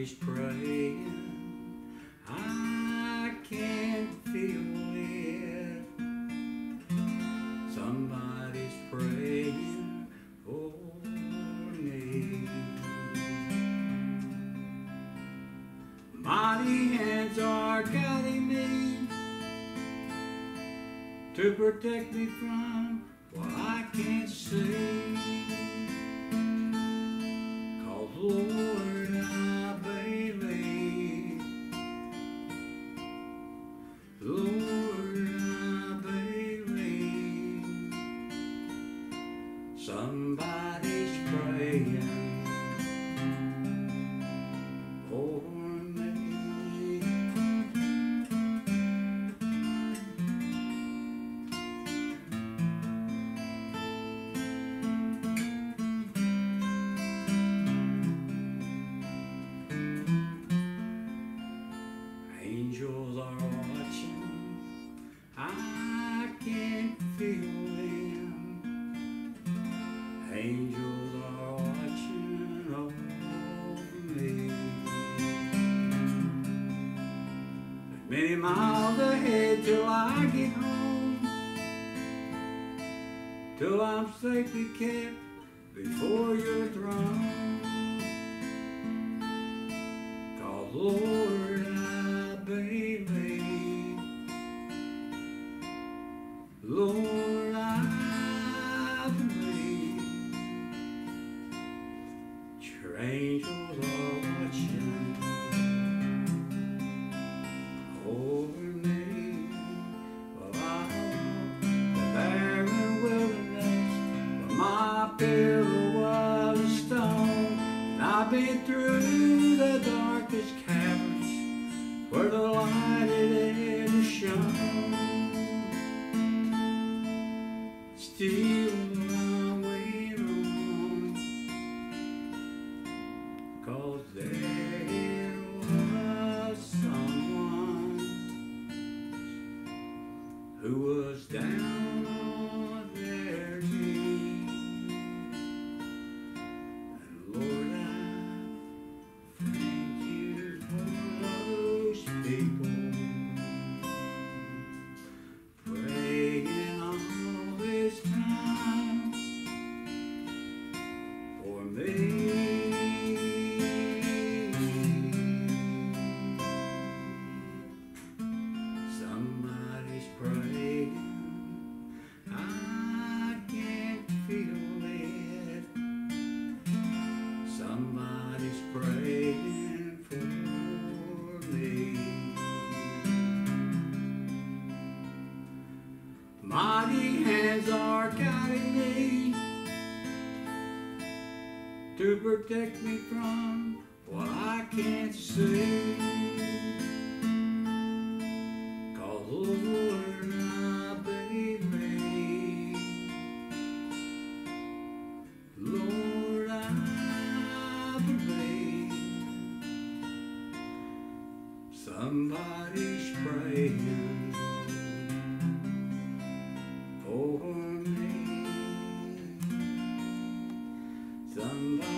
Somebody's praying, I can't feel it. Somebody's praying for me. Mighty hands are guiding me to protect me from what I can't see. 'Cause Lord, I believe. Lord, I believe. Somebody's praying for me. Angels are watching, I can't feel them. Angels are watching over me. Many miles ahead till I get home, till I'm safely kept before your throne. 'Cause Lord, I believe. Lord, I believe. Your angels are watching over me. Well, I walk the barren wilderness, but my pillow was a stone. And I've been through the darkest caverns where the light had ever shone. Still I'm waiting on, 'cause there was someone who was down on their knees. And Lord, I thank you for those people praying all this time for me. Somebody's praying, I can't feel it. Somebody's praying for me. Mighty hands are guiding me to protect me from what I can't see. 'Cause Lord, I believe. Lord, I believe. Somebody's praying for me. Somebody